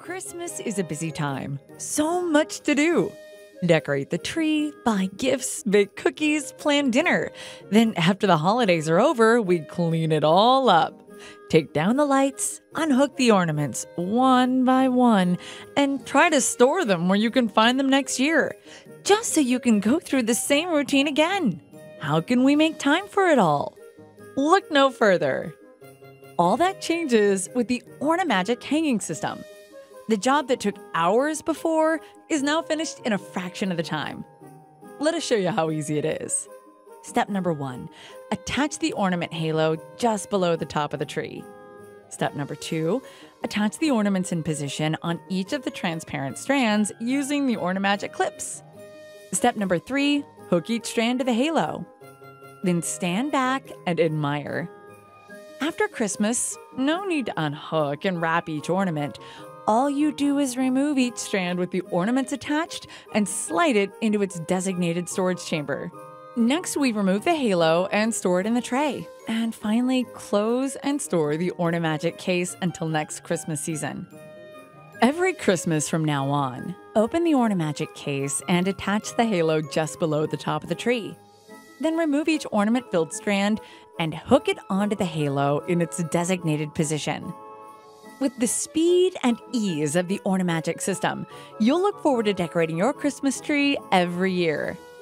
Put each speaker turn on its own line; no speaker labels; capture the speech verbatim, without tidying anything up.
Christmas is a busy time. So much to do. Decorate the tree, buy gifts, bake cookies, plan dinner. Then, after the holidays are over, we clean it all up. Take down the lights, unhook the ornaments one by one, and try to store them where you can find them next year, just so you can go through the same routine again. How can we make time for it all? Look no further. All that changes with the Ornamagic hanging system. The job that took hours before is now finished in a fraction of the time. Let us show you how easy it is. Step number one, attach the ornament halo just below the top of the tree. Step number two, attach the ornaments in position on each of the transparent strands using the Ornamagic clips. Step number three, hook each strand to the halo. Then stand back and admire. After Christmas, no need to unhook and wrap each ornament. All you do is remove each strand with the ornaments attached and slide it into its designated storage chamber. Next, we remove the halo and store it in the tray. And finally, close and store the Ornamagic case until next Christmas season. Every Christmas from now on, open the Ornamagic case and attach the halo just below the top of the tree. Then remove each ornament-filled strand and hook it onto the halo in its designated position. With the speed and ease of the Ornamagic system, you'll look forward to decorating your Christmas tree every year.